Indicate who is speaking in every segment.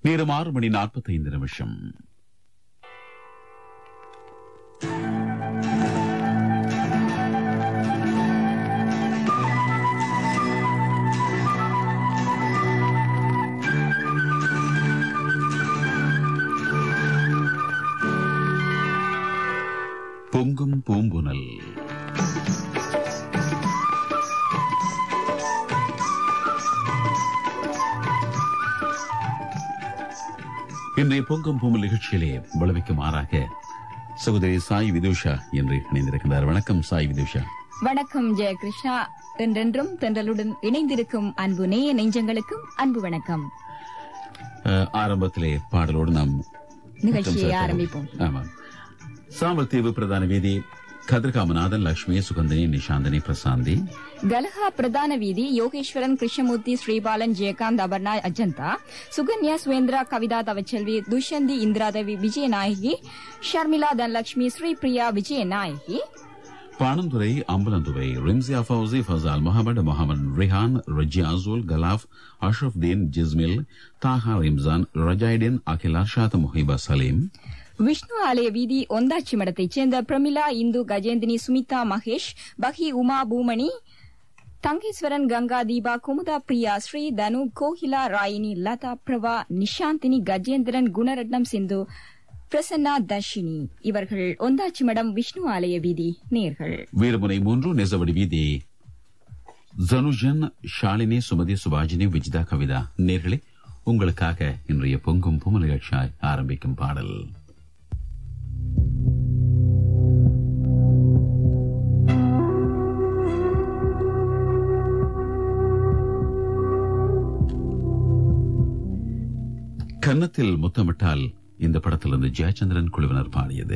Speaker 1: நேரம் 6:45. பொங்கும் பூம்புனல். இன்றைய பொங்கும் பூம்புனல் நிகழ்ச்சியிலே விளைவிக்குமாறாக சகோதரி சாய் விதுஷா என்று இணைந்திருக்கிறார். வணக்கம் சாய் விதுஷா.
Speaker 2: வணக்கம் ஜெயகிருஷ்ணா. என்றென்றும் தென்றலுடன் இணைந்திருக்கும் அன்பு நேய நெஞ்சங்களுக்கும் அன்பு வணக்கம்.
Speaker 1: ஆரம்பத்திலே பாடலோடு நாம்
Speaker 2: நிகழ்ச்சியை ஆரம்பிப்போம்.
Speaker 1: ஆமாம். சாமர்தீவு பிரதான வீதி கதிர்காமநாதன், லட்சுமி, சுகந்தினி, நிஷாந்தினி, பிரசாந்தி.
Speaker 2: கலஹா பிரதான வீதி யோகேஸ்வரன், கிருஷ்ணமூர்த்தி, ஸ்ரீபாலன், ஜெயகாந்த், அபர்ணா, அஜந்தா, சுகன்யா, சுவேந்திரா, கவிதா, தவச்செல்வி, துஷந்தி, இந்திராதேவி, விஜயநாயகி, ஷர்மிளா, தனலட்சுமி, ஸ்ரீபிரியா, விஜயநாயகி.
Speaker 1: பாணந்துறை, அம்பலந்துறை, ரிம்சியா, ஃபவுசி, ஃபசால், முகமது ரிஹான், ரஜியாசுல், கலாப், அஷ்ரஃப்தீன், ஜிஸ்மில், தாஹா, ரிம்சான், ரஜாய்டின், அகில், அர்ஷாத், முஹிபா, சலீம்.
Speaker 2: விஷ்ணு ஆலய வீதி ஒந்தாச்சி மடத்தைச் சேர்ந்த பிரமிளா, இந்து, கஜேந்தினி, சுமிதா, மகேஷ், பஹி, உமா, பூமணி, தங்கேஸ்வரன், கங்கா, தீபா, குமுதா, பிரியா, ஸ்ரீ, தனு, கோகிலா, ராயினி, லதா, பிரபா, நிஷாந்தினி, கஜேந்திரன், குணரட்னம், சிந்து, பிரசன்னா, தர்ஷினி. இவர்கள் ஒந்தாச்சி மடம் விஷ்ணு ஆலய வீதி நேர்கள்.
Speaker 1: வீரமுனை 3 நெசவடி வீதி ஜனுஜன், ஷாலினி, சுமதி, சுபாஜினி, விஜிதா, கவிதா. நேர்களே, உங்களுக்காக இன்றைய பொங்கும் பூம்புனல் நிகழ்ச்சியாய் ஆரம்பிக்கும் பாடல். கன்னத்தில் முத்தமிட்டால் இந்த படத்திலிருந்து ஜெயச்சந்திரன் குழுவினர் பாடியது.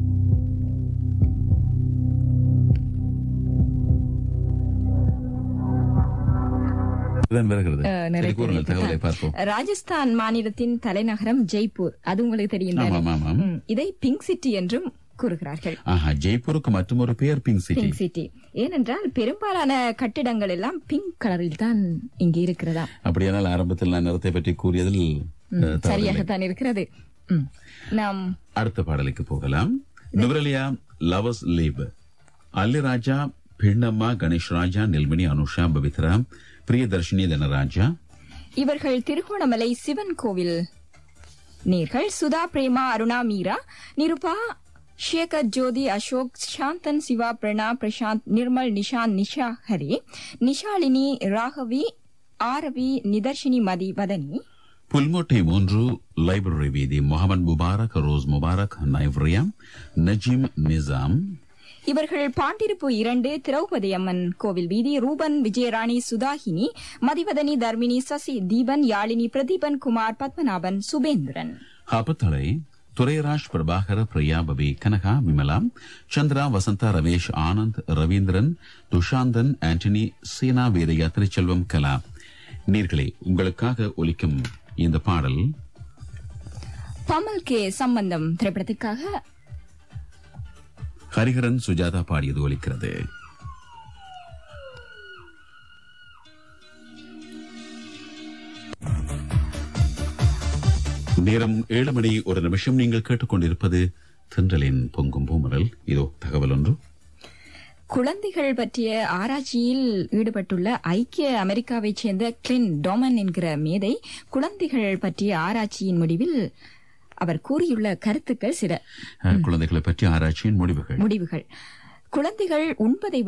Speaker 2: ராஜஸ்தான் மாநிலத்தின் தலைநகரம் ஜெய்ப்பூர். அது உங்களுக்கு தெரியும். இதை பிங்க் சிட்டி என்றும் கூறுகிறார்கள்.
Speaker 1: ஜெய்ப்பூருக்கு மற்றொரு பெயர் பிங்க் சிட்டி.
Speaker 2: ஏனென்றால் பெரும்பாலான கட்டிடங்கள் எல்லாம் பிங்க் கலரில் தான் இங்கே இருக்கிறதா.
Speaker 1: அப்படியானால் ஆரம்பத்தில் நான் நிறத்தை பற்றி கூறியதில்
Speaker 2: சரியாகத்தான் இருக்கிறது. நாம்
Speaker 1: அடுத்த பாடலுக்கு போகலாம். Nuwara Eliya, Lovers Leap, Alliraja, Pinnamma, Ganesh Raja, Nelmani, Anusha, Pavithra, Priyadharshini, Thanaraja.
Speaker 2: இவர்கள் திருகோணமலை சிவன் கோவில் நேர்கள். சுதா, பிரேமா, அருணா, மீரா, நிருபா, ஷேகர், ஜோதி, அசோக், சாந்தன், சிவா, பிரணா, பிரசாந்த், நிர்மல், நிஷாந்த், நிஷா, ஹரி, நிஷாலினி, ராகவி, ஆரவி, நிதர்ஷினி, மதி, வதனி.
Speaker 1: புல்மோட்டை 3 லைப்ரரி வீதி முகமது முபாரக், ரோஸ் முபாரக், நைவ்ரியா, நஜீம், நிசாம்.
Speaker 2: இவர்கள் பாண்டிருப்பு 2 திரௌபதி அம்மன் கோவில் வீதி. ரூபன், விஜயராணி, சுதாகினி, மதிவதனி, தர்மினி, சசி, தீபன், யாழினி, பிரதீபன், குமார், பத்மநாபன், சுபேந்திரன்.
Speaker 1: ஹாப்பத்தளை துரைராஜ், பிரபாகர, பிரியா, பபி, கனகா, விமலா, சந்திரா, வசந்தா, ரமேஷ், ஆனந்த், ரவீந்திரன், துஷாந்தன், ஆண்டனி, சீனா, வீரையா, திருச்செல்வம், கலா. நீர்களே, உங்களுக்காக ஒலிக்கும் இந்த பாடல்
Speaker 2: பமல் கே சம்பந்தம் திரைப்படத்திற்காக
Speaker 1: ஹரிஹரன், சுஜாதா பாடியது ஒலிக்கிறது. நேரம் 7:01. நீங்கள் கேட்டுக்கொண்டிருப்பது தென்றலின் பொங்கும் பூம்புனல். இதோ தகவல் ஒன்று.
Speaker 2: குழந்தைகள் பற்றிய ஆராய்ச்சியில் ஈடுபட்டுள்ள ஐக்கிய அமெரிக்காவைச் சேர்ந்த கிளின் டோமன் என்கிற மேதை குழந்தைகள் பற்றிய ஆராய்ச்சியின் முடிவில் அவர் கூறியுள்ள கருத்துக்கள் சில.
Speaker 1: குழந்தைகளை பற்றிய ஆராய்ச்சியின் முடிவுகள்.
Speaker 2: குழந்தைகள் உண்பதை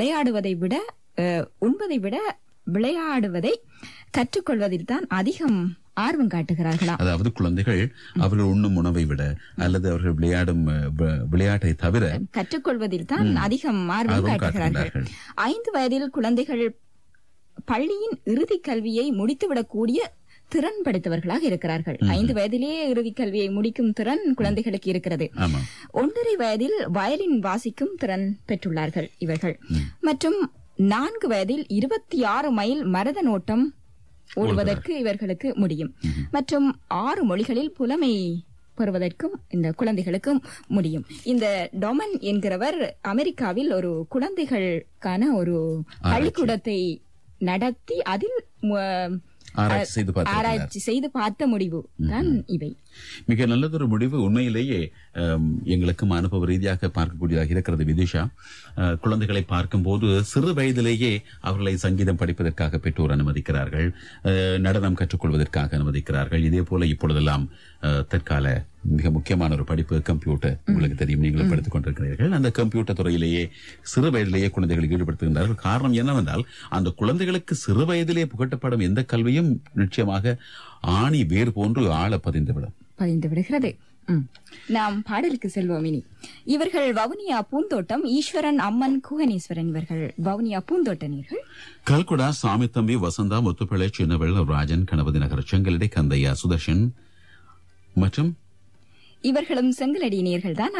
Speaker 2: விட விளையாடுவதை கற்றுக்கொள்வதில் தான் அதிகம் ஆர்வம் காட்டுகிறார்களாம்.
Speaker 1: அதாவது குழந்தைகள் அவர்கள் உண்ணும் உணவை விட அல்லது அவர்கள் விளையாடும் விளையாட்டை தவிர
Speaker 2: கற்றுக்கொள்வதில் தான் அதிகம் ஆர்வம் காட்டுகிறார்கள். 5 வயதில் குழந்தைகள் பள்ளியின் இறுதி கல்வியை முடித்துவிடக்கூடிய திறன் படைத்தவர்களாக இருக்கிறார்கள். 5 வயதிலேயே இறுதி கல்வியை முடிக்கும் திறன் குழந்தைகளுக்கு இருக்கிறது. 1.5 வயதில் வயலின் வாசிக்கும் திறன் பெற்றுள்ளார்கள் இவர்கள். மற்றும் 4 வயதில் 26 மைல் மரத நோட்டம் ஓடுவதற்கு இவர்களுக்கு முடியும். மற்றும் 6 மொழிகளில் புலமை பெறுவதற்கும் இந்த குழந்தைகளுக்கும் முடியும். இந்த டொமன் என்கிறவர் அமெரிக்காவில் ஒரு குழந்தைகளுக்கான ஒரு பள்ளிக்கூடத்தை நடத்தி அதில் ஆராய்ச்சி செய்து பார்த்த முடிவு தான் இவை.
Speaker 1: மிக நல்லதொரு முடிவு. உண்மையிலேயே எங்களுக்கும் அனுபவ ரீதியாக பார்க்கக்கூடியதாக இருக்கிறது விதிஷா. குழந்தைகளை பார்க்கும்போது சிறு வயதிலேயே அவர்களை சங்கீதம் படிப்பதற்காக பெற்றோர் அனுமதிக்கிறார்கள், நடனம் கற்றுக்கொள்வதற்காக அனுமதிக்கிறார்கள். இதே போல இப்பொழுதெல்லாம் தற்கால மிக முக்கியமான ஒரு படிப்பு கம்ப்யூட்டர். உங்களுக்கு தெரியும், நீங்களும் படித்துக் கொண்டிருக்கிறீர்கள். அந்த கம்ப்யூட்டர் துறையிலேயே சிறு வயதிலேயே குழந்தைகளை ஈடுபடுத்துகின்றார்கள். காரணம் என்னவென்றால் அந்த குழந்தைகளுக்கு சிறு வயதிலே புகட்டப்படும் எந்த கல்வியும் நிச்சயமாக ஆணி வேர் போன்று ஆழ பதிந்து
Speaker 2: விடுகிறது. நாம் பாடலுக்கு செல்வோம். இனி இவர்கள் வவுனியா பூந்தோட்டம் ஈஸ்வரன் அம்மன் குகனேஸ்வரன். இவர்கள் வவுனியா பூந்தோட்ட நீர்கள்.
Speaker 1: கல்குடா சாமித்தம்பி வசந்தா முத்துப்பிள்ளை சின்னவெள் ராஜன் கணபதி நகர் செங்கலடி கந்தையா சுதர்ஷன் மற்றும்
Speaker 2: இவர்களும் செங்கலடி நீர்கள் தான்.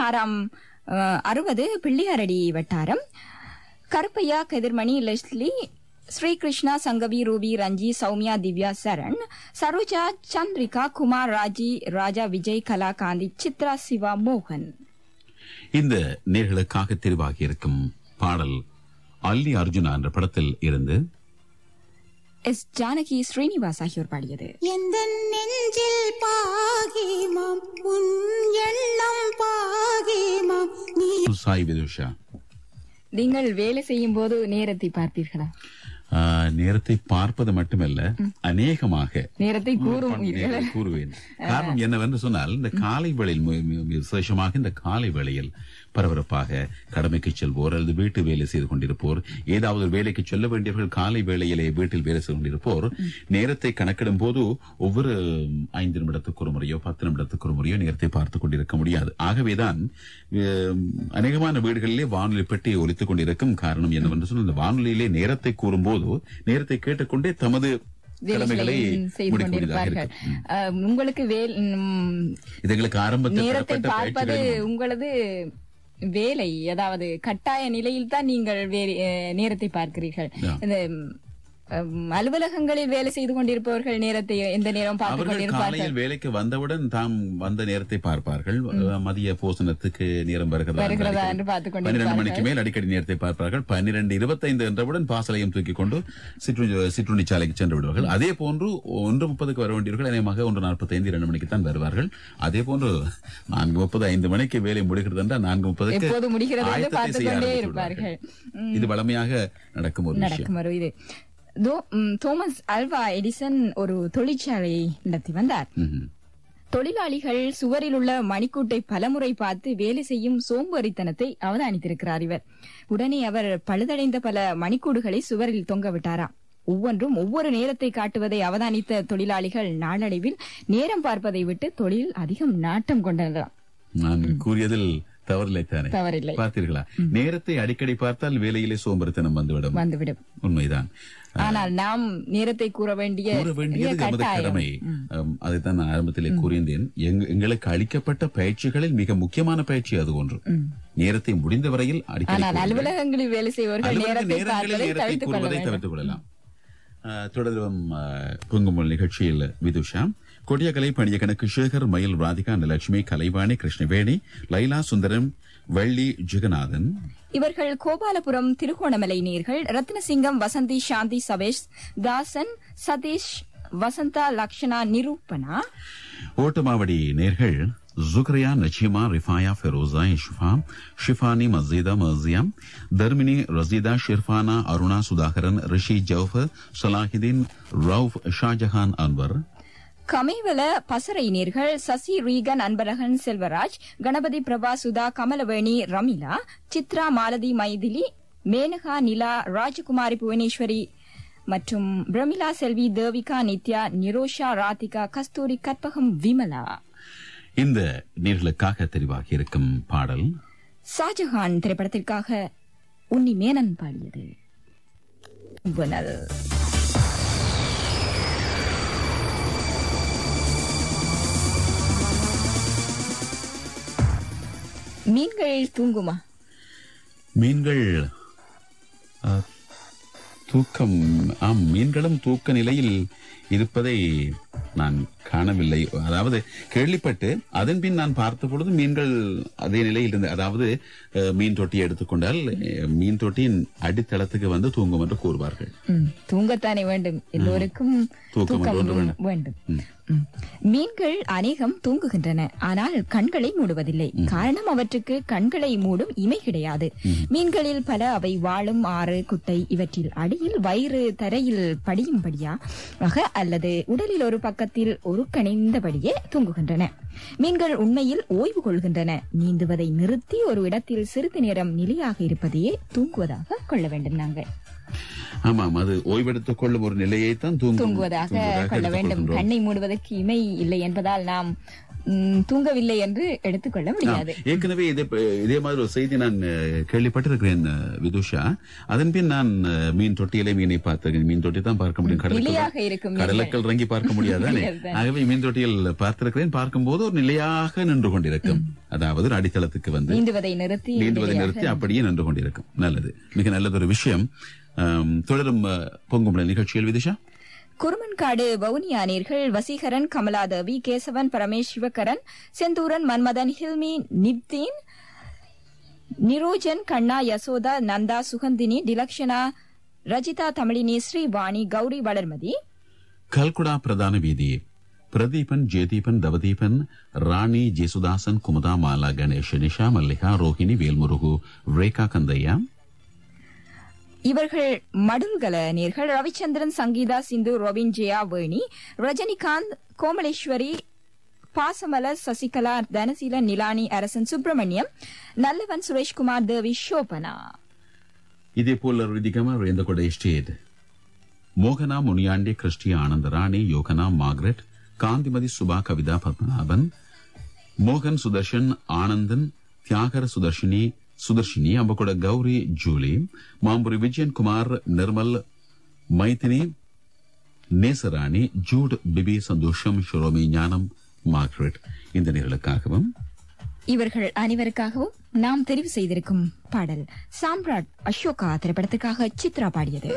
Speaker 2: 60 பிள்ளையாரடி வட்டாரம். கருப்பையா கதிர்மணி லெஸ்லி ஸ்ரீகிருஷ்ணா சங்கவி ரூபி ரஞ்சி சௌமியா திவ்யா சரண் சரோஜா சந்திரிகா குமார் ராஜி ராஜா விஜய் கலா காந்தி சித்ரா சிவா மோகன்.
Speaker 1: இந்த நேர்களுக்காக தெரிவாகி இருக்கும் பாடல் அல்லி அர்ஜுனா என்ற படத்தில் இருந்து
Speaker 2: எஸ் ஜானகி ஸ்ரீனிவாஸ் ஆகியோர் பாடியது.
Speaker 3: எந்த நெஞ்சில் பாகிமாம் உன் எண்ணம் பாகிமாம் நீ
Speaker 1: சாய் விதுஷா.
Speaker 2: நீங்கள் வேலை செய்யும் போது நேரத்தை பார்ப்பீர்களா?
Speaker 1: நேரத்தை பார்ப்பது மட்டுமல்ல, அநேகமாக
Speaker 2: நேரத்தை
Speaker 1: கூறுவேன். காரணம் என்னவென்று சொன்னால், இந்த காலை வேளையில் விசேஷமாக இந்த காலை வேளையில் பரபரப்பாக கடமைக்கு செல்வோர் அல்லது வீட்டு வேலை செய்து கொண்டிருப்போர், ஏதாவது ஒரு வேலைக்கு செல்ல வேண்டியவர்கள் காலை வேளையிலே வீட்டில் வேலை செய்து கொண்டிருப்போர் நேரத்தை கணக்கிடும் போது ஒவ்வொரு 5 நிமிடத்துக்கு ஒரு முறையோ 10 நிமிடத்துக்கு ஒரு முறையோ நேரத்தை பார்த்துக் கொண்டிருக்க முடியாது. ஆகவேதான் அநேகமான வீடுகளிலே வானொலி பெட்டி ஒலித்துக் கொண்டிருக்கும். காரணம் என்னவென்று சொன்னால், இந்த வானொலியிலே நேரத்தை கூறும்போது நேரத்தை கேட்டுக்கொண்டே தமது கடமைகளை
Speaker 2: உங்களுக்கு
Speaker 1: இதுங்களுக்கு ஆரம்பத்தில்
Speaker 2: நேரத்தை பார்ப்பது உங்களது வேலை, அதாவது கட்டாய நிலையில் தான் நீங்கள் நேரத்தை பார்க்கிறீர்கள். இந்த அலுவலகங்களில் வேலை செய்து கொண்டிருப்பவர்கள் நேரத்தை எந்த நேரம் பார்த்துக் கொண்டிருப்பார்கள்.
Speaker 1: வேலைக்கு வந்தவுடன் தாம் வந்த நேரத்தை பார்ப்பார்கள். மதிய போசனத்துக்கு நேரம் வருகிறதா என்று பார்த்துக் கொண்டு 12 மணிக்கு மேல் அடிக்கடி நேரத்தை பார்ப்பார்கள். 12:25 என்றவுடன் பாசலையும் தூக்கிக் கொண்டு சிற்றுண்டி சாலைக்கு சென்று விடுவார்கள். அதே போன்று 1:30 வர வேண்டியவர்கள் அநேகமாக 1:45 2 மணிக்கு தான் வருவார்கள். அதே போன்று 4:30 5 மணிக்கு வேலை முடிகிறது என்றால் 4:30
Speaker 2: முடிகிறது இருப்பார்கள்.
Speaker 1: இது வளமையாக நடக்கும் ஒரு விஷயம்.
Speaker 2: தோமஸ் அல்வா எடிசன் ஒரு தொழிற்சாலையை நடத்தி வந்தார். தொழிலாளிகள் சுவரில் உள்ள மணிக்கூட்டை பலமுறை பார்த்து வேலை செய்யும் சோம்பேறித்தனத்தை அவதானித்திருக்கிறார் இவர். உடனே அவர் பழுதடைந்த பல மணிக்கூடுகளை சுவரில் தொங்க விட்டாராம். ஒவ்வொன்றும் ஒவ்வொரு நேரத்தை காட்டுவதை அவதானித்த தொழிலாளிகள் நாளடைவில் நேரம் பார்ப்பதை விட்டு தொழில் அதிகம் நாட்டம் கொண்டனர்.
Speaker 1: நான் கூறியதில்
Speaker 2: தவறில்லை.
Speaker 1: பார்த்தீர்களா? நேரத்தை அடிக்கடி பார்த்தால் வேலையிலே சோம்பேறித்தனம் வந்துவிடும். உண்மைதான்.
Speaker 2: ஆனால் நாம் நேரத்தை கூற வேண்டியது
Speaker 1: கடமை. அதைத்தான் நான் ஆரம்பத்திலே கூறியிருந்தேன். எங்களுக்கு அளிக்கப்பட்ட பயிற்சிகளில் மிக முக்கியமான பயிற்சி அது ஒன்று. நேரத்தை முடிந்த வரையில்
Speaker 2: அலுவலகங்களில் வேலை செய்வர்கள் நேரத்தை
Speaker 1: கூறுவதை தவிர்த்துக் கொள்ளலாம். தொடரும் பொங்குமுல் நிகழ்ச்சியில் விதுஷா கொடியகலை பணிய கணக்கு சேகர் மயில் ராதிகா நலட்சுமி கலைவாணி கிருஷ்ணவேணி லைலா சுந்தரம் வள்ளி ஜெகநாதன்.
Speaker 2: இவர்கள் கோபாலபுரம் திருகோணமலை நேர்கள். ரத்னசிங்கம் வசந்தி சாந்தி சவேஷ் தாசன் சதீஷ் வசந்தா லக்ஷனா நிரூபனா.
Speaker 1: ஓட்டமாவடி நேர்கள் ஜுக்ரியா நச்சீமா ரிஃபாயா ஃபெரோசா இஷ்ஃபா ஷிஃபானி மசீதா மர்சியா தர்மினி ரசீதா ஷிர்ஃபானா அருணா சுதாகரன் ரிஷி ஜவுஃபர் சலாஹிதீன் ரவுஃப் ஷாஜஹான் அன்வர்.
Speaker 2: கமைவல பசறை நேர்கள் சசி ரீகன் அன்பரகன் செல்வராஜ் கணபதி பிரபா சுதா கமலவேணி ரமிலா சித்ரா மாலதி மைதிலி மேனகா நிலா ராஜகுமாரி புவனேஸ்வரி மற்றும் பிரமிளா செல்வி தேவிகா நித்யா நிரோஷா ராதிகா கஸ்தூரி கற்பகம் விமலா.
Speaker 1: இந்த நேர்களுக்காக தெரிவாகி இருக்கும் பாடல்
Speaker 2: ஷாஜஹான் திரைப்படத்திற்காக உன்னி மேனன் பாடியது. மீன்கள் தூங்குமா?
Speaker 1: மீன்கள் தூக்கம், மீன்களும் தூக்க நிலையில் இருப்பதை நான் காணவில்லை. அதாவது கேள்விப்பட்டு அதன் பின் நான் பார்த்த பொழுது மீன்கள் அதே நிலையில் இருந்து, அதாவது மீன் தொட்டியை எடுத்துக்கொண்டால் மீன் தொட்டியின் அடித்தளத்துக்கு வந்து தூங்கும் என்று கூறுவார்கள்.
Speaker 2: தூங்கத்தானே வேண்டும், எல்லோருக்கும் தூக்கம் வேண்டும். மீன்கள் அநேகம் தூங்குகின்றன, ஆனால் கண்களை மூடுவதில்லை. காரணம் அவற்றுக்கு கண்களை மூடும் இமை கிடையாது. மீன்களில் பல அவை வாழும் ஆறு, குட்டை இவற்றில் அடியில் வயிறு தரையில் படியும்படியாக அல்லது உடலில் ஒரு பக்கத்தில் ஒரு கணிந்தபடியே தூங்குகின்றன. மீன்கள் உண்மையில் ஓய்வு கொள்கின்றன. நீந்துவதை நிறுத்தி ஒரு இடத்தில் சிறிது நேரம் நிலையாக இருப்பதையே தூங்குவதாக கொள்ள வேண்டும். நாங்கள்
Speaker 1: ஆமாம், அது ஓய்வெடுத்துக் கொள்ளும் ஒரு நிலையைத்தான்
Speaker 2: தூங்குவதாக கொள்ள வேண்டும். கண்ணை மூடுவதற்கு இமை இல்லை என்பதால் நாம் தூங்கவில்லை என்று எடுத்துக்கொள்ள முடியாது.
Speaker 1: ஏற்கனவே இதே மாதிரி ஒரு செய்தி நான் கேள்விப்பட்டிருக்கிறேன் விதுஷா. அதன் பின் நான் மீன் தொட்டியிலே மீனை பார்த்திருக்கேன். மீன் தொட்டி தான் பார்க்க முடியும், கடலுக்குள் இறங்கி பார்க்க முடியாதானே. ஆகவே மீன் தொட்டியில் பார்த்திருக்கிறேன். பார்க்கும்போது ஒரு நிலையாக நின்று கொண்டிருக்கும், அதாவது அடித்தளத்துக்கு வந்து நீந்துவதை நிறுத்தி அப்படியே நின்று கொண்டிருக்கும். நல்லது, மிக நல்லது ஒரு விஷயம். தொடரும் பொங்குமலை நிகழ்ச்சியில் விதிஷா.
Speaker 2: குருமன்காடு வவுனியா நேர்கள் வசீகரன், கமலாதேவி, கேசவன், பரமேஷ், சிவகரன், செந்தூரன், மன்மதன், ஹில்மி, நிப்தீன், நிரோஜன், கண்ணா, யசோதா, நந்தா, சுகந்தினி, டிலக்ஷனா, ரஜிதா, தமிழினி, ஸ்ரீவாணி, கௌரி, வளர்மதி.
Speaker 1: கல்குடா பிரதான வீதி பிரதீபன், ஜெயதீபன், தவதீபன், ராணி, ஜேசுதாசன், குமுதா, மாலா, கணேஷ், நிஷா, மல்லிகா, ரோஹிணி, வேல்முருகு, ரேகா, கந்தையா.
Speaker 2: இவர்கள் மடுல்கல நேர்கள் ரவிச்சந்திரன், சங்கீதா, சிந்து, ரோபின், ஜெயா, வேணி, ரஜினிகாந்த், கோமலேஸ்வரி, பாசமலர், சசிகலா, தனசீலன், நிலானி, அரசன், சுப்பிரமணியம், நல்லவன், சுரேஷ்குமார், தேவி, ஷோபனா.
Speaker 1: இதேபோல் ரிதிகம ஸ்டேட் மோகனா, முனியாண்டி, கிறிஸ்டி, ஆனந்த, ராணி, யோகனா, மார்கரெட், காந்திமதி, சுபா, கவிதா, பத்மநாபன், மோகன், Sudarshan, Anandan, தியாகர, Sudharshini, அம்பகூட Gowri, Julie, மாம்புரி, Vijayan Kumar, Nirmal, மைத்தினி, Nesarani, Jude, BP, சந்தோஷம், ஷிரோமி, ஞானம், மார்கரெட். இந்த நேர்களுக்காகவும்
Speaker 2: இவர்கள் அனைவருக்காகவும் நாம் தெரிவு செய்திருக்கும் பாடல் சாம்ராட் அசோகா திரைப்படத்துக்காக சித்ரா பாடியது.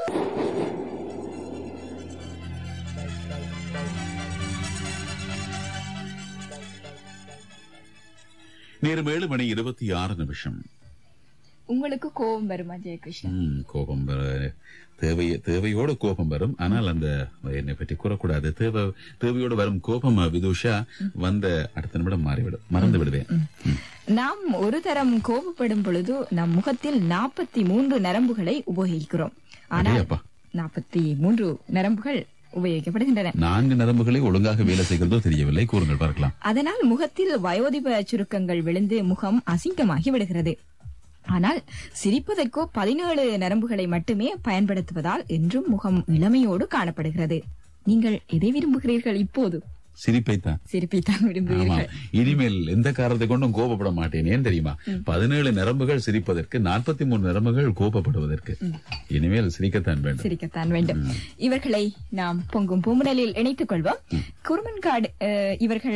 Speaker 1: நேரம் 7:26.
Speaker 2: உங்களுக்கு கோபம் வருமா ஜெயகிருஷ்ணன்?
Speaker 1: கோபம் தேவையோடு கோபம் வரும். ஆனால் அந்த என்னை பற்றி கூறக்கூடாது. தேவையோடு வரும் கோபம் விதுஷா வந்த அடுத்த நிமிடம் மறந்து விடுவேன்.
Speaker 2: நாம் ஒரு தரம் கோபப்படும் பொழுது நம் முகத்தில் 43 நரம்புகளை உபயோகிக்கிறோம். ஆனால் 43 நரம்புகள் உபயோகிக்கப்படுகின்றன. 4
Speaker 1: நரம்புகளை ஒழுங்காக வேலை செய்கிறதோ தெரியவில்லை. கூறுங்கள் பார்க்கலாம்.
Speaker 2: அதனால் முகத்தில் வயோதிப சுருக்கங்கள் விழுந்து முகம் அசிங்கமாகி விடுகிறது. ஆனால் சிரிப்பதற்கோ 17 நரம்புகளை மட்டுமே பயன்படுத்துவதால் என்றும் முகம் இளமையோடு காணப்படுகிறது. நீங்கள் எதை விரும்புகிறீர்கள் இப்போது?
Speaker 1: சிரிப்பைத்தான்
Speaker 2: விரும்புகிறீர்கள்.
Speaker 1: இனிமேல் எந்த காரணத்தை கொண்டும் கோபப்பட மாட்டேன். ஏன் தெரியுமா? 17 நரம்புகள் சிரிப்பதற்கு, 43 நரம்புகள் கோபப்படுவதற்கு. இனிமேல் சிரிக்கத்தான் வேண்டும்.
Speaker 2: இவர்களை நாம் பொங்கும் பூமுடலில் இணைத்துக் கொள்வோம். குருமன்காடு இவர்கள்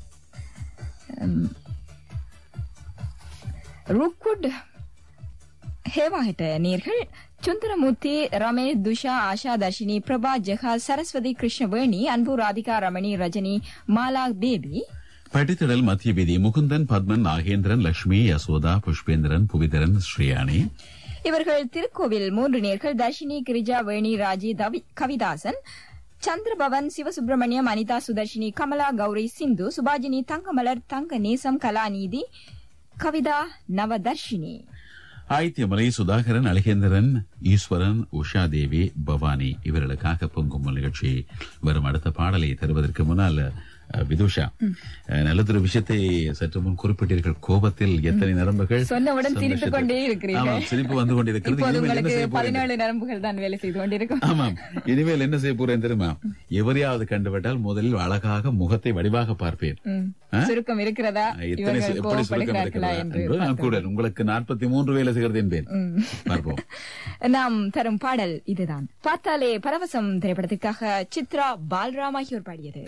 Speaker 2: ருக்குட் ஹேவாஹெட்ட நேர்கள் சுந்தரமூர்த்தி, ரமேஷ், துஷா, ஆஷா, தர்ஷினி, பிரபா, ஜெகா, சரஸ்வதி, கிருஷ்ணவேணி, அன்பு, ராதிகா, ரமணி, ரஜினி, மாலா, தேவி.
Speaker 1: பட்டித்திடல் மத்திய வீதி முகுந்தன், பத்மன், நாகேந்திரன், லட்சுமி, யசோதா, புஷ்பேந்திரன், புவிதரன், ஸ்ரீயானி.
Speaker 2: இவர்கள் திருக்கோவில் 3 நேர்கள் தர்ஷினி, கிரிஜா, வேணி, ராஜி, கவிதாசன், சந்திரபவன், சிவசுப்பிரமணியம், அனிதா, சுதர்ஷினி, கமலா, கௌரி, சிந்து, சுபாஜினி, தங்கமலர், தங்க நேசம், கலாநீதி, கவிதா, நவதர்ஷினி.
Speaker 1: ஆயித்தியமலை, சுதாகரன், அழகேந்திரன், ஈஸ்வரன், உஷாதேவி, பவானி. இவர்களுக்காக பொங்கும் நிகழ்ச்சி வரும் அடுத்த பாடலை தருவதற்கு முன்னால் விதுஷா, நல்லதொரு விஷயத்தை சற்று முன் குறிப்பிட்டீர்கள். கோபத்தில் எத்தனை நரம்புகள்
Speaker 2: சொன்னவுடன் சிரித்துக் கொண்டே இருக்கிறீர்கள்.
Speaker 1: சிரிப்பு வந்து கொண்டிருக்கிறது.
Speaker 2: 17 நரம்புகள் தான் வேலை செய்து கொண்டிருக்கும்.
Speaker 1: ஆமாம். இனிமேல் என்ன செய்ய போறேன் தெரியுமா? எவரையாவது கண்டுவிட்டால் முதலில் அழகாக முகத்தை வடிவாக பார்ப்பேன்.
Speaker 2: சுருக்கம் இருக்கிறதா,
Speaker 1: எப்படி சுருக்கம் இருக்கிறதா என்று நான் கூட உங்களுக்கு 43 வேலை செய்கிறது என்பேன். பார்ப்போம்.
Speaker 2: நாம் தரும் பாடல் இதுதான். பார்த்தாலே பரவசம் திரைப்படத்துக்காக சித்ரா, பால்ராம் ஆகியோர் பாடியது.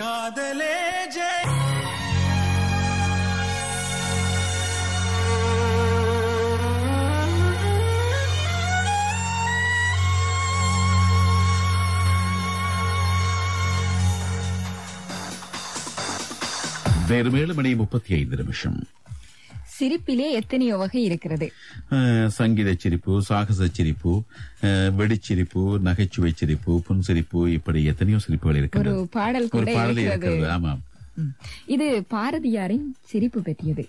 Speaker 1: நேரம் 7:35.
Speaker 2: சிரிப்பிலே எத்தனையோ வகை இருக்கிறது.
Speaker 1: சங்கீத சிரிப்பு, சாகச சிரிப்பு, வெடிச்சிரிப்பு, நகைச்சுவை சிரிப்பு, புன்சிரிப்பு, இப்படி எத்தனையோ சிரிப்புகள் இருக்கிறது.
Speaker 2: ஒரு பாடல் கூட
Speaker 1: இருக்கிறது. ஆமாம்,
Speaker 2: இது பாரதியாரின் சிரிப்பு பற்றியது.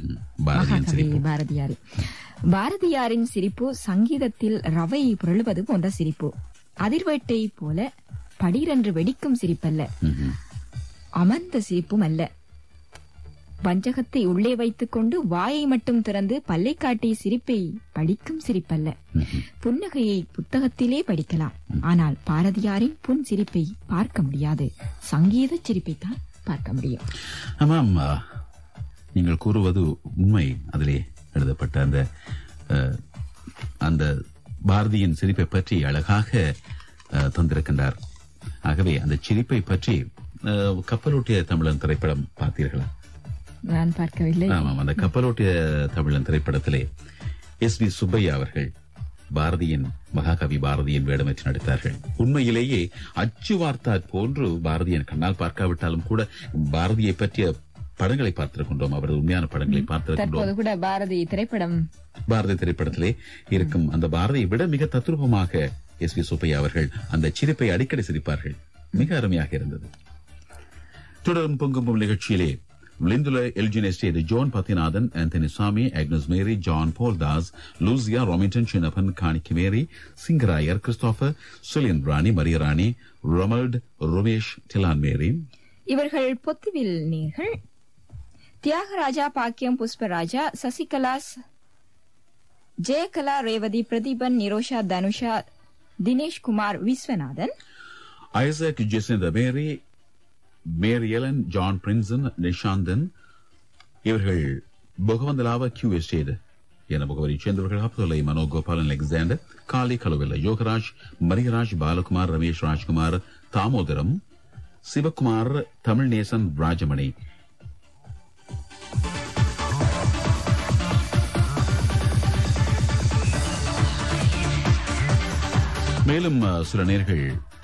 Speaker 2: பாரதியாரின் சிரிப்பு சங்கீதத்தில் ரவை புரளுவது போன்ற சிரிப்பு. அதிர்வேட்டை போல படீரென்று வெடிக்கும் சிரிப்பல்ல, அமர்ந்த சிரிப்பும் அல்ல. வஞ்சகத்தை உள்ளே வைத்துக் கொண்டு வாயை மட்டும் திறந்து பல்லை காட்டி சிரிப்பை படிக்கும் சிரிப்பல்ல. புன்னகையை புத்தகத்திலே படிக்கலாம், ஆனால் பாரதியாரின் புன் சிரிப்பை பார்க்க முடியாது. சங்கீத சிரிப்பைத்தான் பார்க்க முடியும்.
Speaker 1: ஆமாம், நீங்கள் கூறுவது உண்மை. அதிலே எழுதப்பட்ட அந்த பாரதியின் சிரிப்பை பற்றி அழகாக தந்திருக்கின்றார். ஆகவே அந்த சிரிப்பை பற்றி கப்பலோட்டிய தமிழன் திரைப்படம் பார்த்தீர்களா?
Speaker 2: நான் பார்க்கவில்லை.
Speaker 1: ஆமாம், அந்த கப்பலோட்டிய தமிழன் திரைப்படத்திலே எஸ்.வி. சுப்பையா அவர்கள் மகாகவி பாரதியின் வேடமேற்று நடித்தார்கள். உண்மையிலேயே அச்சு வார்த்தாற் போன்று பாரதியின் கண்ணால் பார்க்காவிட்டாலும் கூட பாரதியை பற்றிய படங்களை பார்த்திருக்கின்றோம். அவரது உண்மையான படங்களை பார்த்திருக்கின்றோம்.
Speaker 2: கூட பாரதி
Speaker 1: திரைப்படத்திலே இருக்கும் அந்த பாரதியை விட மிக தத்ரூபமாக எஸ்.வி. சுப்பையா அவர்கள் அந்த சிரிப்பை அடிக்கடி சிரிப்பார்கள். மிக அருமையாக இருந்தது. தொடரும் பொங்கும் நிகழ்ச்சியிலே Lindula Elgin estate John Pathinathan, Anthony Sami, Agnes Mary, John Paul Das, Lucia, ரொமிண்டன், சின்னப்பன், காணிக்கு Mary, Singarayar, Christopher, Julian Rani, Mariyarani, ரொமல்ட், ருமேஷ், டிலான் மேரி.
Speaker 2: இவர்கள் பொத்துவில் நேர்கள். Thiyagaraja, Bakkiyam, Pushparaja, Sasikala, Jeyakala, Revathi, Pratheeban, Nirosha, Thanusha, Dinesh Kumar, Viswanathan,
Speaker 1: Isaac, Jacintha Mary, மேரியலன், ஜான் பிரின்சன், நிஷாந்தன். இவர்கள் பொகவந்தலாவ கியூ எஸ்டேட் என முகவரியை சேர்ந்தவர்கள். அப்துல்லை, மனோகோபாலன், அலெக்சாண்டர், காளி, கலுவெல்ல, யோகராஜ், மரியராஜ், பாலகுமார், ரமேஷ், ராஜ்குமார், தாமோதரம், சிவகுமார், தமிழ்நேசன், ராஜமணி. மேலும் சில நேர்கள்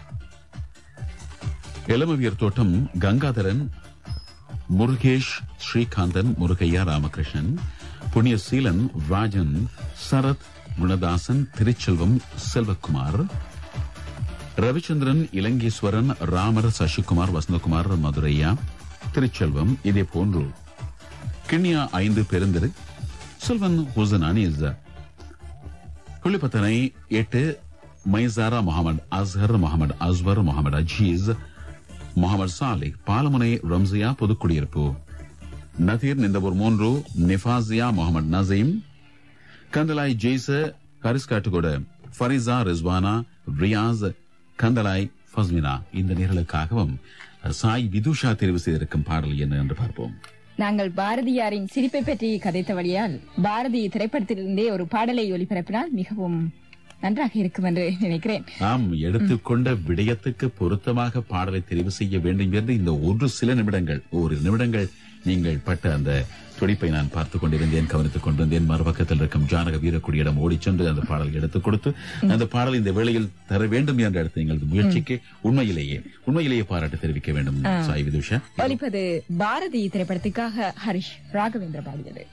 Speaker 1: எலமவியர் தோட்டம் கங்காதரன், முருகேஷ், ஸ்ரீகாந்தன், முருகையா, ராமகிருஷ்ணன், புண்ணியசீலன், ராஜன், சரத், குணதாசன், திருச்செல்வம், செல்வகுமார், ரவிச்சந்திரன், இலங்கேஸ்வரன், ராமர், சசிகுமார், வசந்தகுமார், மதுரையா, திருச்செல்வம். இதே போன்று கிண்ணியா 5 பெருந்திரு, செல்வன் ஹுசன் அனீஸ், புள்ளிப்பத்தனை 8, மைசாரா, முகமது அஸ்ஹர், முகமது அஸ்வர், முகமது அஜீஸ், முகமது சாலிக், பாலமுனை, ரம்சியா, புதுக்குடியிருப்பு, நதீர், நிந்தபூர் 3, நிஃபாசியா, முகமது நசீம், கந்தலாய், ஜெய்ச, கரிஸ்காட்டுகோட, ஃபரிசா, ரிஸ்வானா, ரியாஸ், கந்தலாய், ஃபஸ்மினா. இந்த நேர்களுக்காகவும் சாய் விதுஷா தெரிவு செய்திருக்கும் பாடல் என்ன என்று பார்ப்போம்.
Speaker 2: நாங்கள் பாரதியாரின் சிரிப்பை பற்றி கதைத்த வழியால் பாரதி திரைப்படத்திலிருந்தே ஒரு பாடலை ஒளிபரப்பினால் மிகவும் நன்றாக இருக்கும் என்று நினைக்கிறேன்.
Speaker 1: ஆம், எடுத்துக்கொண்ட விடயத்துக்கு பொருத்தமாக பாடலை தெரிவு செய்ய வேண்டும் என்று இந்த ஒரு நிமிடங்கள் நீங்கள் பட்ட அந்த துடிப்பை நான் பார்த்துக் கொண்டிருந்தேன், கவனித்துக் கொண்டிருந்தேன். மறுபக்கத்தில் இருக்கும் ஜானக வீரக்குடியிடம் ஓடிச் சென்று அந்த பாடலை எடுத்துக் கொடுத்து அந்த பாடல் இந்த வேளையில் தர வேண்டும் என்ற அடுத்த எங்களது முயற்சிக்கு உண்மையிலேயே பாராட்டு தெரிவிக்க வேண்டும். சாய் விதுஷா
Speaker 2: ஒலிப்பது பாரதி திரைப்படத்துக்காக ஹரிஷ் ராகவேந்திர பாடியது.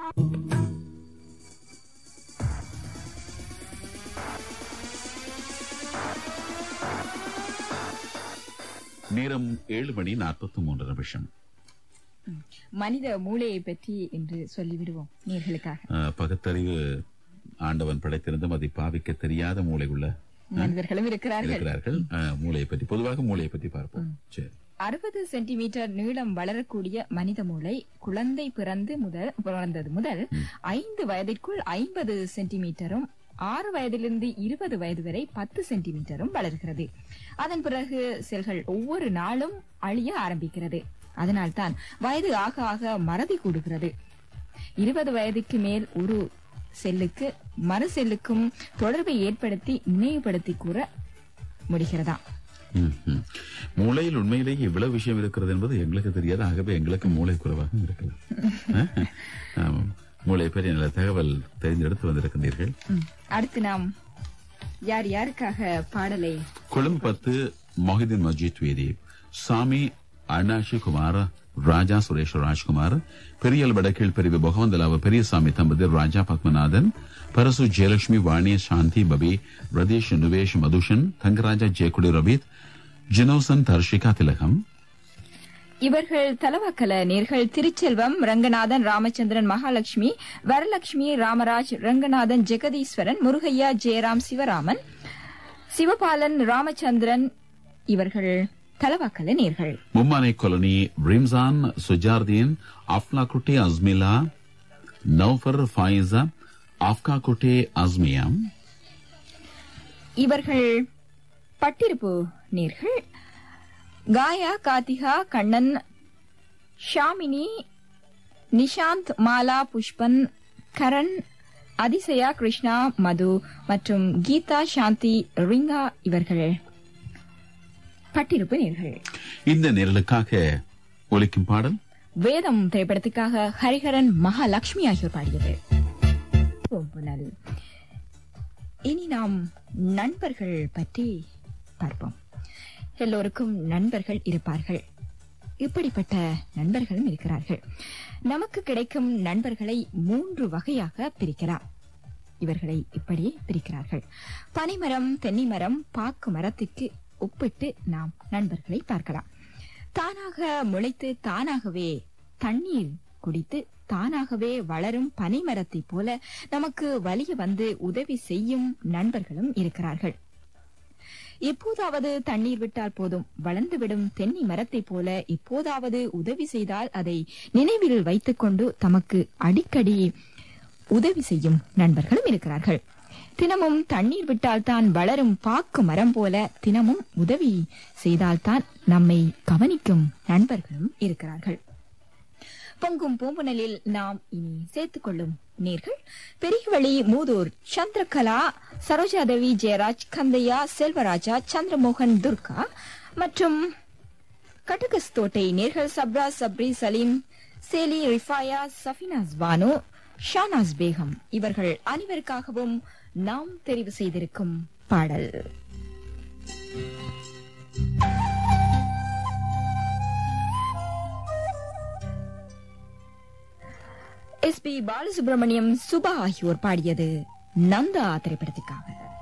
Speaker 1: நேரம் 7:43.
Speaker 2: மனித மூளையை பற்றி என்று சொல்லிவிடுவோம் நேர்களுக்காக.
Speaker 1: பகுத்தறிவு ஆண்டவன் படைத்திருந்தும் அதை பாவிக்க தெரியாத மூளை உள்ள
Speaker 2: மனிதர்களும் இருக்கிறார்கள்.
Speaker 1: பொதுவாக மூளையை பற்றி பார்ப்போம்.
Speaker 2: 60 சென்டிமீட்டர் நீளம் வளரக்கூடிய மனித மூளை குழந்தை பிறந்தது முதல் 5 வயதிற்குள் 50 சென்டிமீட்டரும், 6 வயதிலிருந்து 20 வயது வரை 10 சென்டிமீட்டரும் வளர்கிறது. அதன் பிறகு செல்கள் ஒவ்வொரு நாளும் அழிய ஆரம்பிக்கிறது. அதனால்தான் வயது ஆக ஆக மறதி கூடுகிறது. 20 வயதுக்கு மேல் ஒரு செல்லுக்கு மறு செல்லுக்கும் தொடர்பை ஏற்படுத்தி நினைவுபடுத்தி கூற முடிகிறதா?
Speaker 1: மூளையில் உண்மையிலேயே இவ்வளவு விஷயம் இருக்கிறது என்பது எங்களுக்கு தெரியாது. ஆகவே எங்களுக்கு மூளை குறைவாக இருக்கலாம். மூளை பெரிய நல்ல தகவல் தெரிந்தெடுத்து வந்திருக்கின்றீர்கள்.
Speaker 2: அடுத்து நாம் யாருக்காக பாடலை?
Speaker 1: கொழும்பு 10 மொஹிதீன் மஜீத் வேதி, சாமி, அண்ணாஷி குமார், ராஜா சுரேஷ் ராஜ்குமார், பெரியல் வடக்கீழ் பிரிவு பொகவந்தலாவ பெரியசாமி தம்பதியர் ராஜா பத்மநாதன், பரசு ஜெயலட்சுமி, வாணி, சாந்தி, பபி, பிரதேஷ், நுவேஷ், மதுஷன், தங்கராஜா, ஜெயக்குடி, ரபீத், ஜினோசன், தர்ஷிகா, திலகம்.
Speaker 2: இவர்கள் தலவாக்கல நேர்கள் திருச்செல்வம், ரங்கநாதன், ராமச்சந்திரன், மகாலட்சுமி, வரலட்சுமி, ராமராஜ், ரங்கநாதன், ஜெகதீஸ்வரன், முருகையா, ஜெயராம், சிவராமன், சிவபாலன், ராமச்சந்திரன். இவர்கள் தலவாக்கல நேர்கள்.
Speaker 1: மும்மானை காலனி ரிம்சான், சுஜார்தீன், அஃப்லா குட்டி, அஸ்மிலா, நௌஃபர், ஃபாயிசா, ஆஃப்கா குட்டி, அஸ்மியா.
Speaker 2: இவர்கள் பட்டிருப்பு நேர்கள். காயா, கார்த்திகா, கண்ணன், ஷாமினி, நிஷாந்த், மாலா, புஷ்பன், கரண், அதிசயா, கிருஷ்ணா, மது மற்றும் கீதா, சாந்தி, ரிங்கா. இவர்கள் பட்டிருப்பு நேர்கள்.
Speaker 1: இந்த நேரலுக்காக ஒலிக்கும் பாடல்
Speaker 2: வேதம் திரைப்படத்துக்காக ஹரிஹரன், மகாலட்சுமி ஆகியோர் பாடியது. இனி நாம் நண்பர்கள் பற்றி பார்ப்போம். எல்லோருக்கும் நண்பர்கள் இருப்பார்கள். இப்படிப்பட்ட நண்பர்களும் இருக்கிறார்கள். நமக்கு கிடைக்கும் நண்பர்களை 3 வகையாக பிரிக்கலாம். இவர்களை இப்படியே பிரிக்கிறார்கள். பனைமரம், தென்னைமரம், பாக்கு மரத்துக்கு ஒப்பிட்டு நாம் நண்பர்களை பார்க்கலாம். தானாக முளைத்து தானாகவே தண்ணீர் குடித்து தானாகவே வளரும் பனைமரத்தை போல நமக்கு வலிய வந்து உதவி செய்யும் நண்பர்களும் இருக்கிறார்கள். எப்போதாவது தண்ணீர் விட்டால் போதும் வளர்ந்துவிடும் தென்னை மரத்தை போல எப்போதாவது உதவி செய்தால் அதை நினைவில் வைத்துக் கொண்டு தமக்கு அடிக்கடி உதவி செய்யும் நண்பர்களும் இருக்கிறார்கள். தினமும் தண்ணீர் விட்டால்தான் வளரும் பாக்கு மரம் போல தினமும் உதவி செய்தால்தான் நம்மை கவனிக்கும் நண்பர்களும் இருக்கிறார்கள். பொங்கும் பூம்புணலில் நாம் இனி சேர்த்துக் கொள்ளும் நேர்கள் பெரியவழி, மூதூர், சந்திரகலா, சரோஜாதேவி, ஜெயராஜ், கந்தையா, செல்வராஜா, சந்திரமோகன், துர்கா மற்றும் கட்டகஸ்தோட்டை நேர்கள் சப்ரா, சப்ரி, சலீம், சேலி, ரிஃபாயா, சஃபினாஸ் பானு, ஷானாஸ் பேகம். இவர்கள் அனைவருக்காகவும் நாம் தெரிவு செய்திருக்கும் பாடல் எஸ்.பி. பாலசுப்ரமணியம், சுபா ஆகியோர் பாடியது நந்தா திரைப்படத்துக்காக.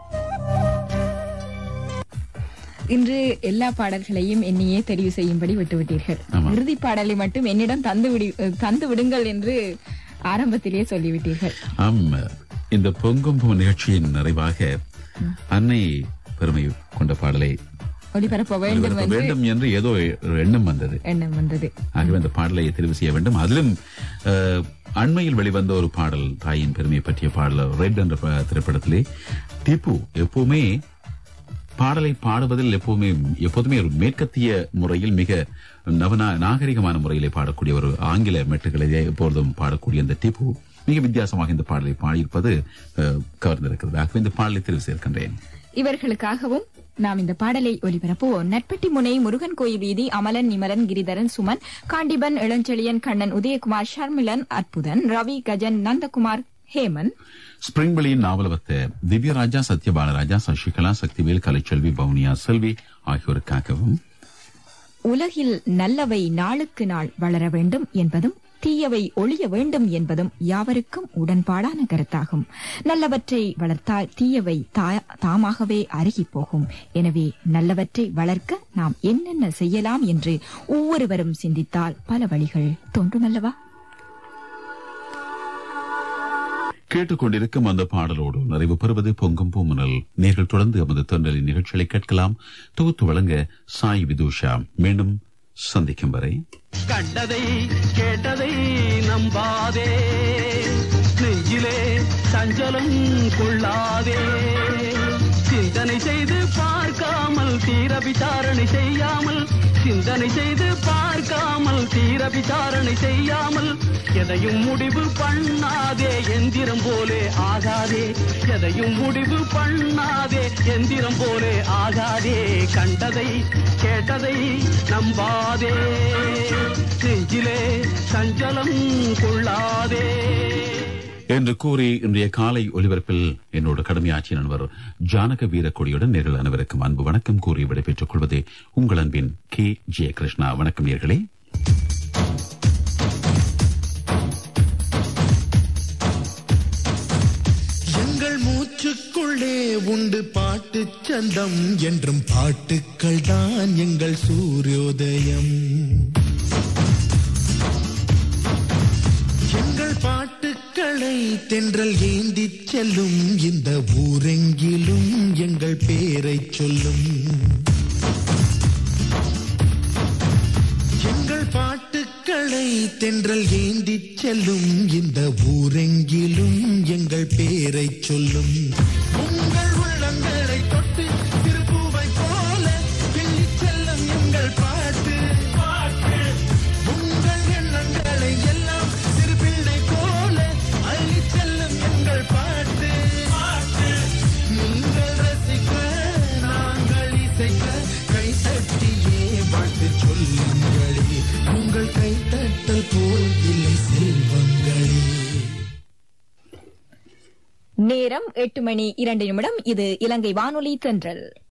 Speaker 2: இன்று எல்லா பாடல்களையும் என்னையே தெரிவு செய்யும்படி விட்டுவிட்டீர்கள். இறுதி பாடலை மட்டும் என்னிடம் தந்து விடுங்கள் என்று ஆரம்பத்திலேயே சொல்லிவிட்டீர்கள்.
Speaker 1: இந்த பொங்கும் பூ நிகழ்ச்சியின் நிறைவாக அன்னை பெருமை கொண்ட பாடலை
Speaker 2: ஒளிபரப்ப வேண்டும்
Speaker 1: என்று ஏதோ எண்ணம் வந்தது. ஆகவே அந்த பாடலை தெரிவு செய்ய வேண்டும். அதிலும் அண்மையில் வெளிவந்த ஒரு பாடல், தாயின் பெருமையை பற்றிய பாடல், ரெட் என்ற திரைப்படத்திலே திப்பு எப்பவுமே பாடலை பாடுவதில் எப்போதுமே ஒரு மேற்கத்திய முறையில் மிக நாகரிகமான முறையிலே பாடக்கூடிய ஒரு ஆங்கில மெட்டுகளை எப்பொழுதும் பாடக்கூடிய அந்த டிப்பு மிக வித்தியாசமாக இந்த பாடலை பாடியிருப்பது கவர்ந்திருக்கிறது. ஆகவே இந்த பாடலை தெரிவு சேர்க்கின்றேன்.
Speaker 2: இவர்களுக்காகவும் நாம் இந்த பாடலை ஒலிபரப்புவோம். நட்பட்டி முனை, முருகன் கோயில் வீதி, அமலன், நிமலன், கிரிதரன், சுமன், காண்டிபன், இளஞ்செழியன், கண்ணன், உதயகுமார், ஷர்மிலன், அற்புதன், ரவி, கஜன், நந்தகுமார், ஹேமன்,
Speaker 1: ஸ்பிரிங்வெளியின் நாவலவத்த திவ்யராஜா, சத்யபாலராஜா, சசிகலா, சக்திவேல், கலைச்செல்வி, பவுனியா செல்வி ஆகியோருக்காகவும்
Speaker 2: உலகில் நல்லவை நாளுக்கு நாள் வளர வேண்டும் என்பதும் தீயவை ஒழிய வேண்டும் என்பதும் யாவருக்கும் உடன்பாடான கருத்தாகும். நல்லவற்றை வளர்த்தால் தீயவை தாமாகவே அருகி போகும். எனவே நல்லவற்றை வளர்க்க நாம் என்னென்ன செய்யலாம் என்று ஒவ்வொருவரும் சிந்தித்தால் பல வழிகள் தோன்றுமல்லவா?
Speaker 1: கேட்டுக்கொண்டிருக்கும் அந்த பாடலோடு நிறைவு பெறுவது பொங்கும் பூமுனல். நேர்கள் தொடர்ந்து நமது தொண்டலின் நிகழ்ச்சிகளை கேட்கலாம். தொகுத்து வழங்க சாய் விதூஷா. மீண்டும் சந்திக்கும் வரை
Speaker 4: கண்டதை கேட்டதை நம்பாதே, நெஞ்சிலே சஞ்சலம் கொள்ளாதே, சிந்தனை செய்து பார்க்காமல் தீர விசாரணை செய்யாமல், சிந்தனை செய்து பார்க்காமல் தீர விசாரணை செய்யாமல், எதையும் முடிவு பண்ணாதே எந்திரம் போலே ஆகாதே, எதையும் முடிவு பண்ணாதே எந்திரம் போலே ஆகாதே. கண்டதை கேட்டதை நம்பாதே, நெஞ்சிலே சஞ்சலம் கொள்ளாதே
Speaker 1: என்று கூறி இன்றைய காலை ஒலிபரப்பில் என்னோட கடமையாற்றிய நண்பர் ஜானக வீரக்கொடியுடன் நேரில் அனைவருக்கும் அன்பு வணக்கம் கூறி விடைபெற்றுக் கொள்வது உங்கள் அன்பின் கே. ஜெயகிருஷ்ணா. வணக்கம் நேயர்களே.
Speaker 5: உண்டு பாட்டு சந்தம் என்றும் பாட்டுக்கள் தான் எங்கள் சூரியோதயம். எங்கள் பாட்டுக்களை தென்றல் ஏந்திச் செல்லும், இந்த ஊரெங்கிலும் எங்கள் பேரை சொல்லும். எங்கள் பாட்டுக்களை தென்றல் ஏந்திச் செல்லும், இந்த ஊரெங்கிலும் எங்கள் பேரை சொல்லும். உங்கள் உள்ளங்களை தொட்டு திருப்பூவை போல கிள்ளிச் செல்லும் எங்கள் பாட்டு. உங்கள் எண்ணங்களை எல்லாம் சிறுபிள்ளை போல அள்ளிச் செல்லும் எங்கள் பாட்டு. நீங்கள் ரசிக்க நாங்கள் இசைக்க கைத்தட்டியே வாழ்த்து சொல்லுங்களே, உங்கள் கைத்தட்டல் போல் இல்லை செல்வங்களே.
Speaker 2: நேரம் 8:02. இது இலங்கை வானொலி தென்றல்.